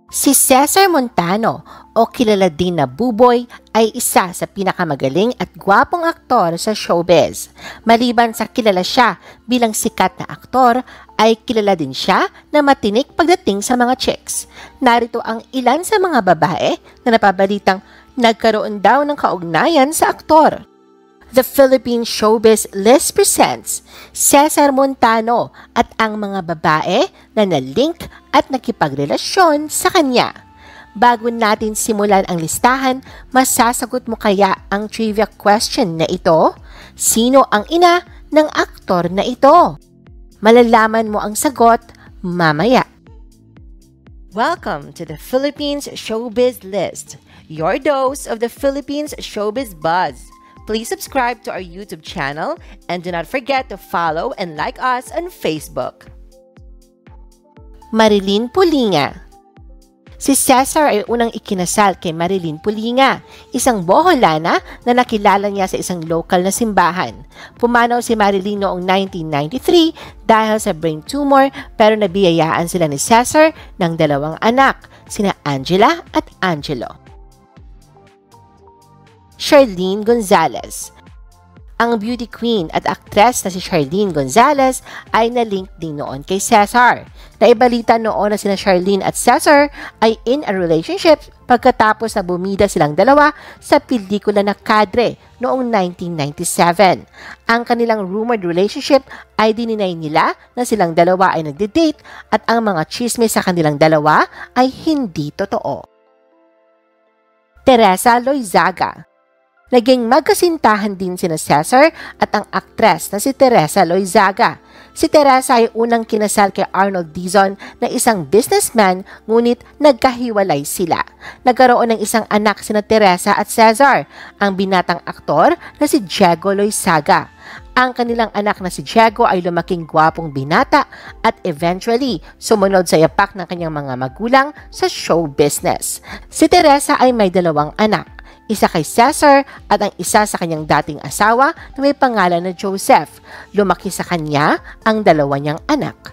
Si Cesar Montano o kilala din na Buboy ay isa sa pinakamagaling at gwapong aktor sa showbiz. Maliban sa kilala siya bilang sikat na aktor, ay kilala din siya na matinik pagdating sa mga chicks. Narito ang ilan sa mga babae na napabalitang nagkaroon daw ng kaugnayan sa aktor. The Philippine Showbiz List presents Cesar Montano at ang mga babae na nalink at nakipagrelasyon sa kanya. Bago natin simulan ang listahan, masasagot mo kaya ang trivia question na ito? Sino ang ina ng aktor na ito? Malalaman mo ang sagot mamaya. Welcome to the Philippines Showbiz List, your dose of the Philippines Showbiz Buzz. Please subscribe to our YouTube channel and do not forget to follow and like us on Facebook. Marilyn Pulinga. Si Cesar ay unang ikinasal kay Marilyn Pulinga, isang Boholana na nakilala niya sa isang local na simbahan. Pumanaw si Marilyn noong 1993 dahil sa brain tumor pero nabiyayaan sila ni Cesar ng dalawang anak, sina Angela at Angelo. Charlene Gonzalez. Ang beauty queen at aktres na si Charlene Gonzalez ay nalink din noon kay Cesar. Naibalita noon na sina Charlene at Cesar ay in a relationship pagkatapos na bumida silang dalawa sa pelikula na Kadre noong 1997. Ang kanilang rumored relationship ay dininay nila na silang dalawa ay nagde-date at ang mga chismis sa kanilang dalawa ay hindi totoo. Teresa Loizaga. Naging magkasintahan din sina Cesar at ang aktres na si Teresa Loizaga. Si Teresa ay unang kinasal kay Arnold Dizon na isang businessman ngunit nagkahiwalay sila. Nagkaroon ng isang anak sina Teresa at Cesar, ang binatang aktor na si Diego Loizaga. Ang kanilang anak na si Diego ay lumaking gwapong binata at eventually sumunod sa yapak ng kanyang mga magulang sa show business. Si Teresa ay may dalawang anak. Isa kay Cesar at ang isa sa kanyang dating asawa na may pangalan na Joseph. Lumaki sa kanya ang dalawa niyang anak.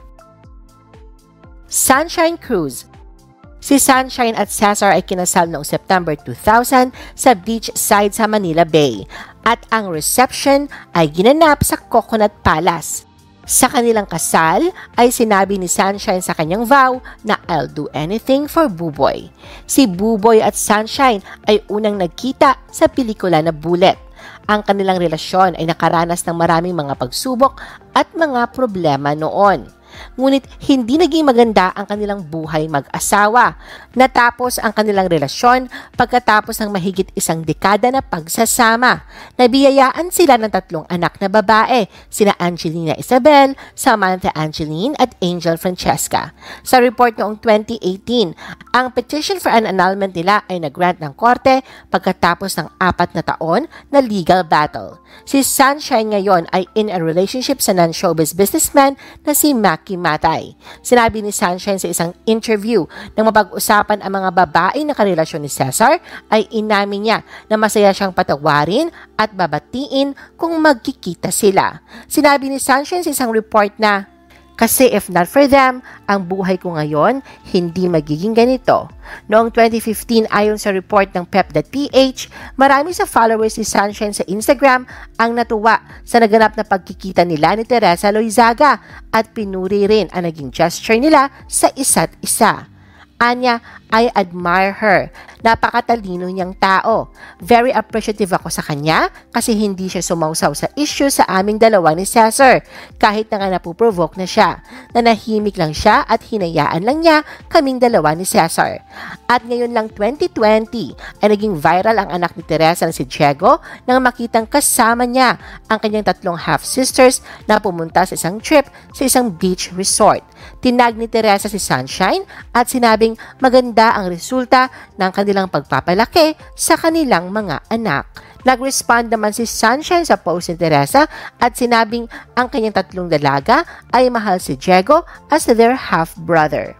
Sunshine Cruz. Si Sunshine at Cesar ay kinasal noong September 2000 sa beachside sa Manila Bay at ang reception ay ginanap sa Coconut Palace. Sa kanilang kasal ay sinabi ni Sunshine sa kanyang vow na I'll do anything for Buboy. Si Buboy at Sunshine ay unang nagkita sa pelikula na Bullet. Ang kanilang relasyon ay nakaranas ng maraming mga pagsubok at mga problema noon. Ngunit hindi naging maganda ang kanilang buhay mag-asawa. Natapos ang kanilang relasyon pagkatapos ng mahigit isang dekada na pagsasama. Nabiyayaan sila ng tatlong anak na babae, sina Angelina Isabel, Samantha Angeline at Angel Francesca. Sa report noong 2018, ang petition for an annulment nila ay nag-grant ng korte pagkatapos ng 4 na taon na legal battle. Si Sunshine ngayon ay in a relationship sa non-showbiz businessman na si Maki Matay. Sinabi ni Sunshine sa isang interview nang mapag-usapan ang mga babae na karelasyon ni Cesar ay inamin niya na masaya siyang patawarin at babatiin kung magkikita sila. Sinabi ni Sunshine sa isang report na, "Kasi if not for them, ang buhay ko ngayon hindi magiging ganito." Noong 2015, ayon sa report ng Pep.ph, marami sa followers ni Sunshine sa Instagram ang natuwa sa naganap na pagkikita nila ni Teresa Loizaga at pinuri rin ang naging gesture nila sa isa't isa. Anya, I admire her. Napakatalino niyang tao. Very appreciative ako sa kanya kasi hindi siya sumausaw sa issue sa aming dalawa ni Cesar. Kahit na nga napuprovoke na siya. Nanahimik lang siya at hinayaan lang niya kaming dalawa ni Cesar. At ngayon lang 2020 ay naging viral ang anak ni Teresa na si Diego nang makitang kasama niya ang kanyang tatlong half-sisters na pumunta sa isang trip sa isang beach resort. Tinag ni Teresa si Sunshine at sinabing maganda ang resulta ng kanilang pagpapalaki sa kanilang mga anak. Nag-respond naman si Sunshine sa post ni Teresa at sinabing ang kanyang tatlong dalaga ay mahal si Diego as their half-brother.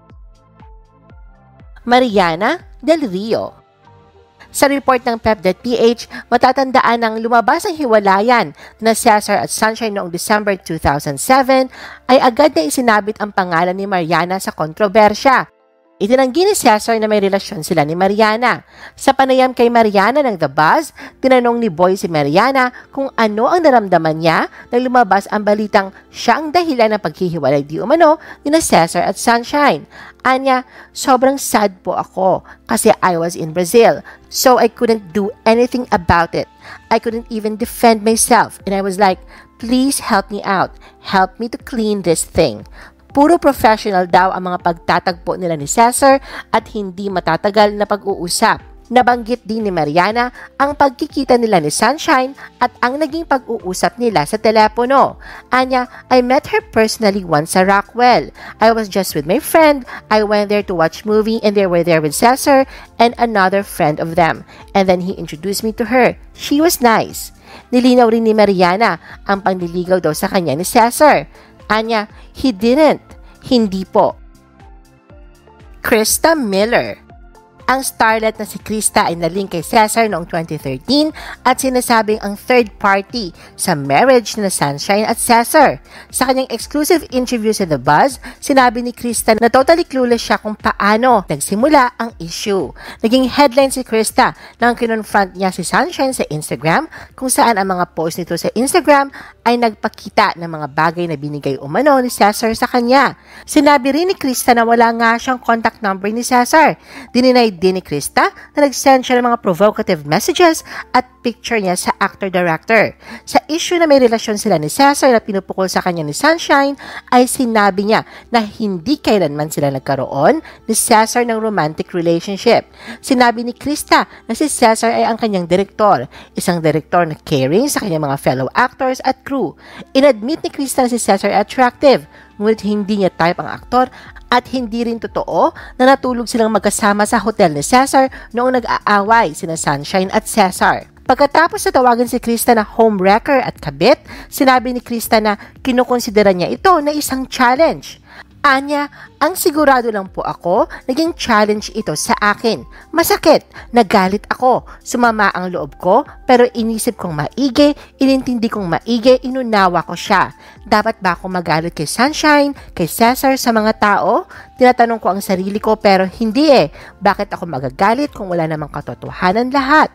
Mariana Del Rio. Sa report ng Pep.ph, matatandaan ng lumabas ang hiwalayan na Cesar at Sunshine noong December 2007 ay agad na isinabit ang pangalan ni Mariana sa kontrobersya. Itinanggi ni Cesar na may relasyon sila ni Mariana. Sa panayam kay Mariana ng The Buzz, tinanong ni Boy si Mariana kung ano ang naramdaman niya nang lumabas ang balitang siya ang dahilan ng paghihiwalay di umano ni Cesar at Sunshine. Anya, sobrang sad po ako kasi I was in Brazil, so I couldn't do anything about it. I couldn't even defend myself and I was like, please help me out. Help me to clean this thing. Puro professional daw ang mga pagtatagpo nila ni Cesar at hindi matatagal na pag-uusap. Nabanggit din ni Mariana ang pagkikita nila ni Sunshine at ang naging pag-uusap nila sa telepono. Anya, I met her personally once sa Rockwell. I was just with my friend. I went there to watch movie and they were there with Cesar and another friend of them. And then he introduced me to her. She was nice. Nilinaw rin ni Mariana ang panliligaw daw sa kanya ni Cesar. Anya, he didn't. Hindi po. Krista Miller. Ang starlet na si Krista ay nalink kay Cesar noong 2013 at sinasabing ang third party sa marriage na Sunshine at Cesar. Sa kanyang exclusive interview sa The Buzz, sinabi ni Krista na totally clueless siya kung paano nagsimula ang issue. Naging headline si Krista nang kinonfront niya si Sunshine sa Instagram kung saan ang mga post nito sa Instagram ay nagpakita ng mga bagay na binigay umano ni Cesar sa kanya. Sinabi rin ni Krista na wala nga siyang contact number ni Cesar. Dininay din ni Krista na nag-send siya ng mga provocative messages at picture niya sa actor-director. Sa issue na may relasyon sila ni Cesar na pinupukol sa kanya ni Sunshine, ay sinabi niya na hindi kailanman sila nagkaroon ni Cesar ng romantic relationship. Sinabi ni Krista na si Cesar ay ang kanyang direktor, isang direktor na caring sa kanyang mga fellow actors at crew. Inadmit ni Krista na si Cesar ay attractive, ngunit hindi niya type ang aktor at hindi rin totoo na natulog silang magkasama sa hotel ni Cesar noong nag-aaway sina Sunshine at Cesar. Pagkatapos na tawagan si Krista na homewrecker at kabit, sinabi ni Krista na kinukonsidera niya ito na isang challenge. Anya, ang sigurado lang po ako, naging challenge ito sa akin. Masakit, nagalit ako, sumama ang loob ko, pero inisip kong maigi, inintindi kong maigi, inunawa ko siya. Dapat ba ako magalit kay Sunshine, kay Cesar sa mga tao? Tinatanong ko ang sarili ko pero hindi eh. Bakit ako magagalit kung wala namang katotohanan lahat?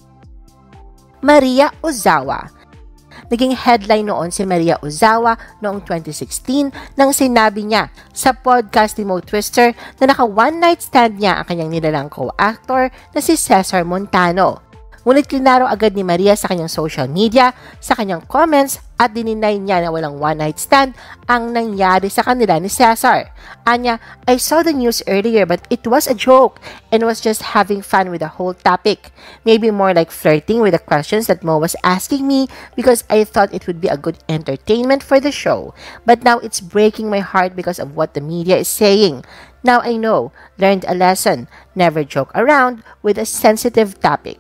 Maria Ozawa. Naging headline noon si Maria Ozawa noong 2016 nang sinabi niya sa podcast ni Mo Twister na naka one-night stand niya ang kanyang nilalang co-actor na si Cesar Montano. Ngunit klinaro agad ni Maria sa kanyang social media, sa kanyang comments at dininay niya na walang one-night stand ang nangyari sa kanila ni Cesar. Anya, I saw the news earlier but it was a joke and was just having fun with the whole topic. Maybe more like flirting with the questions that Mo was asking me because I thought it would be a good entertainment for the show. But now it's breaking my heart because of what the media is saying. Now I know, learned a lesson, never joke around with a sensitive topic.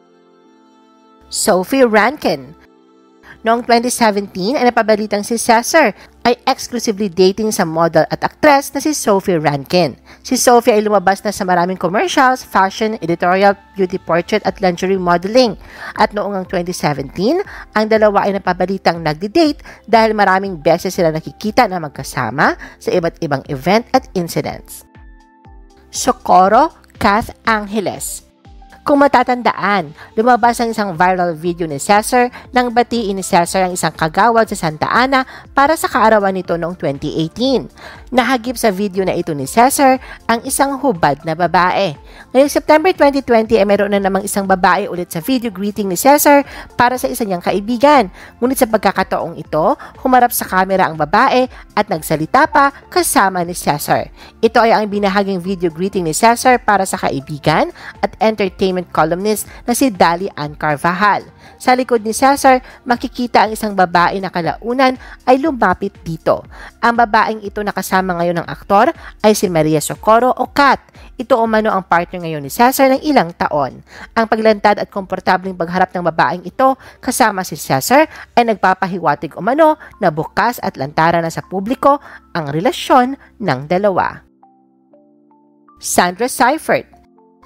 Sophie Rankin. Noong 2017 ay napabalitang si Cesar ay exclusively dating sa model at actress na si Sophie Rankin. Si Sophie ay lumabas na sa maraming commercials, fashion, editorial, beauty portrait at lingerie modeling. At noong 2017, ang dalawa ay napabalitang nagdi-date dahil maraming beses sila nakikita na magkasama sa iba't ibang event at incidents. Socorro Kath Angeles. Kung matatandaan, lumabas ang isang viral video ni Cesar nang batiin ni Cesar ang isang kagawad sa Santa Ana para sa kaarawan nito noong 2018. Nahagip sa video na ito ni Cesar ang isang hubad na babae. Ngayong September 2020 ay mayroon na namang isang babae ulit sa video greeting ni Cesar para sa isa niyang kaibigan. Ngunit sa pagkakataong ito, humarap sa kamera ang babae at nagsalita pa kasama ni Cesar. Ito ay ang binahaging video greeting ni Cesar para sa kaibigan at entertainment columnist na si Dali Ann Carvajal. Sa likod ni Cesar, makikita ang isang babae na kalaunan ay lumapit dito. Ang babaeng ito na kasama ngayon ng aktor ay si Maria Socorro o Kat. Ito umano ang partner ngayon ni Cesar ng ilang taon. Ang paglantad at komportableng pagharap ng babaeng ito kasama si Cesar ay nagpapahiwatig umano na bukas at lantara na sa publiko ang relasyon ng dalawa. Sandra Seifert.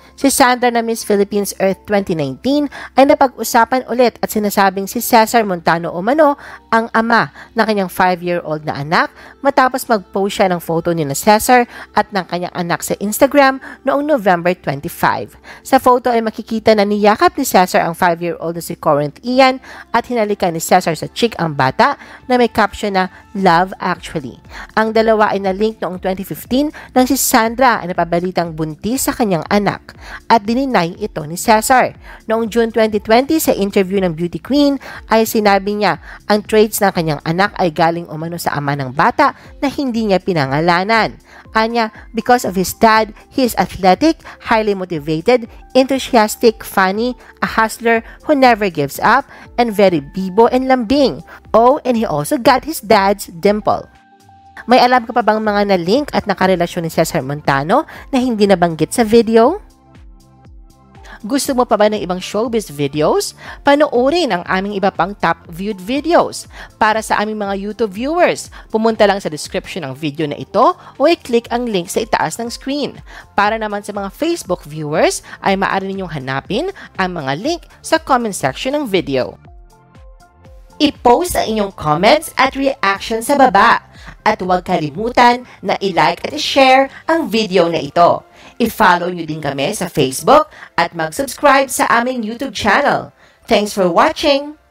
Si Sandra na Miss Philippines Earth 2019 ay napag-usapan ulit at sinasabing si Cesar Montano umano ang ama ng kanyang 5-year-old na anak matapos mag-post siya ng photo ni na Cesar at ng kanyang anak sa Instagram noong November 25. Sa photo ay makikita na niyakap ni Cesar ang 5-year-old na si Corinth Ian at hinalikan ni Cesar sa cheek ang bata na may caption na Love Actually. Ang dalawa ay na-link noong 2015 nang si Sandra ay napabalitang buntis sa kanyang anak at dininay ito ni Cesar. Noong June 2020 sa interview ng Beauty Queen ay sinabi niya ang traits ng kanyang anak ay galing umano sa ama ng bata na hindi niya pinangalanan. Anya, because of his dad, he is athletic, highly motivated, enthusiastic, funny, a hustler who never gives up, and very bibo and lambing. Oh, and he also got his dad's dimple. May alam ka pa bang mga na-link at nakarelasyon ni Cesar Montano na hindi nabanggit sa video? Gusto mo pa ba ng ibang showbiz videos? Panoorin ang aming iba pang top viewed videos. Para sa aming mga YouTube viewers, pumunta lang sa description ng video na ito o i-click ang link sa itaas ng screen. Para naman sa mga Facebook viewers, ay maaari ninyong hanapin ang mga link sa comment section ng video. I-post ang inyong comments at reaction sa baba. At huwag kalimutan na i-like at i-share ang video na ito. I-follow nyo din kami sa Facebook at mag-subscribe sa aming YouTube channel. Thanks for watching!